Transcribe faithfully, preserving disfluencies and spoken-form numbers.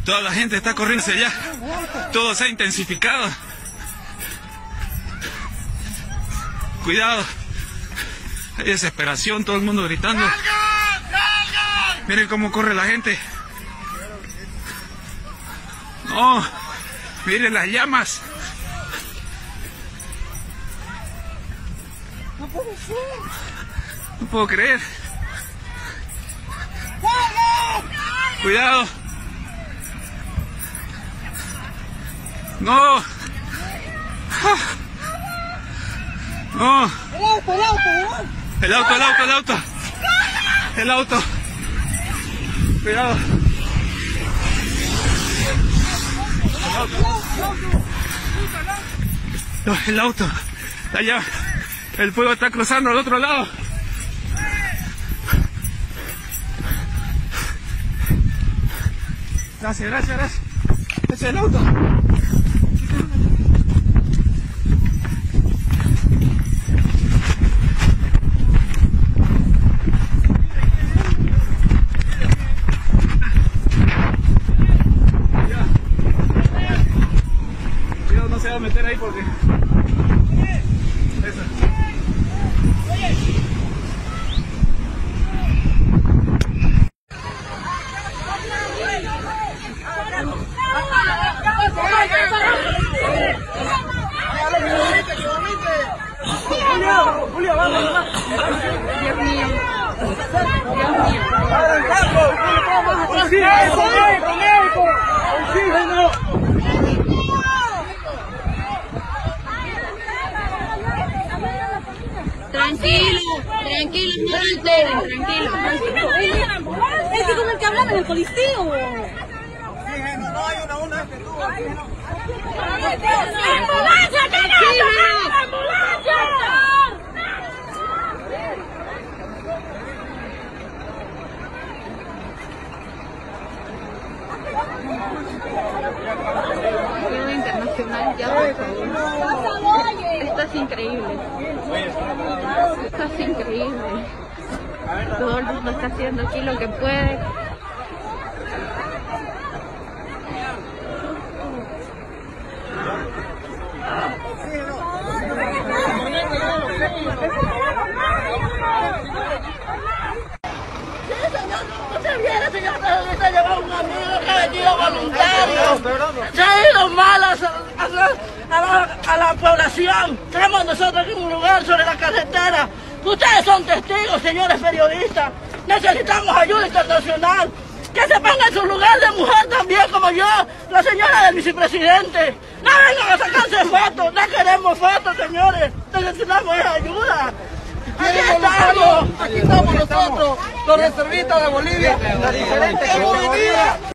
Toda la gente está corriendo hacia allá. Todo se ha intensificado. Cuidado. Hay desesperación, todo el mundo gritando. Miren cómo corre la gente. No, miren las llamas. No puede ser. No puedo creer. Cuidado. No. No. El auto, el auto, El auto, el auto, el auto. El auto. Cuidado. No, el auto. Allá. El fuego está cruzando al otro lado. Gracias, gracias, gracias. Ese es el auto. Cuidado, no se va a meter ahí porque... Eso. Julio, vamos, vamos. Dios mío. Dios mío. Tranquilo, tranquilo, no alteren, tranquilo. Es que con el que hablaba en el coliseo. No hay una, una que tú. ¡Ambulancia, Ciudad internacional, ya por favor. Esto es increíble. Esto es increíble. Todo el mundo está haciendo aquí lo que puede. Señor periodista, llevar un amigo que ha venido voluntario. Se ha ido mal a, a, la, a, la, a la población. Tenemos nosotros aquí un lugar sobre la carretera. Ustedes son testigos, señores periodistas. Necesitamos ayuda internacional. Que se ponga en su lugar de mujer también como yo, la señora del vicepresidente. No vengan a sacarse fotos, no queremos fotos, señores. Necesitamos ayuda. Aquí estamos. Aquí estamos nosotros, los reservistas de Bolivia, la diferente